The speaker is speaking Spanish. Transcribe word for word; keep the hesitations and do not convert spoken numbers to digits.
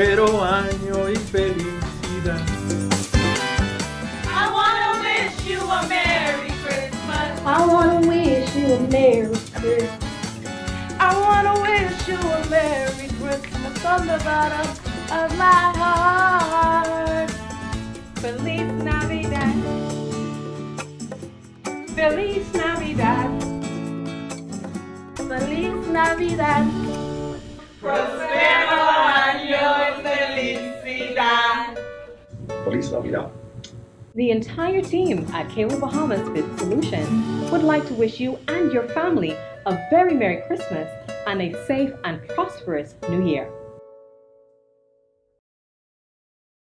próspero año y felicidad. I wanna wish you a Merry Christmas. I wanna wish you a Merry Christmas. I wanna wish you a Merry Christmas from the bottom of my heart. Feliz Navidad. Feliz Navidad. Feliz Navidad. Prospero año y felicidad. Feliz Navidad. The entire team at Cable Bahamas Fit Solutions would like to wish you and your family a very Merry Christmas and a safe and prosperous New Year.